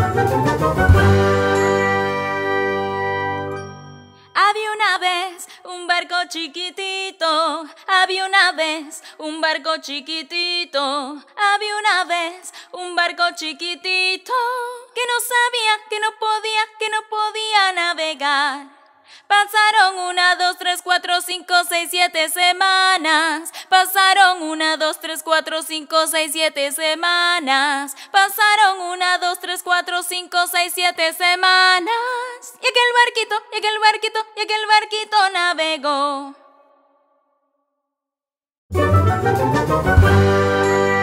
Había una vez un barco chiquitito, había una vez un barco chiquitito, había una vez un barco chiquitito que no sabía, que no podía navegar. Pasaron 1, 2, 3, 4, 5, 6, 7 semanas. Pasaron 1, 2, 3, 4, 5, 6, 7 semanas. Pasaron 1, 2, 3, 4, 5, 6, 7 semanas. Y aquel barquito navegó.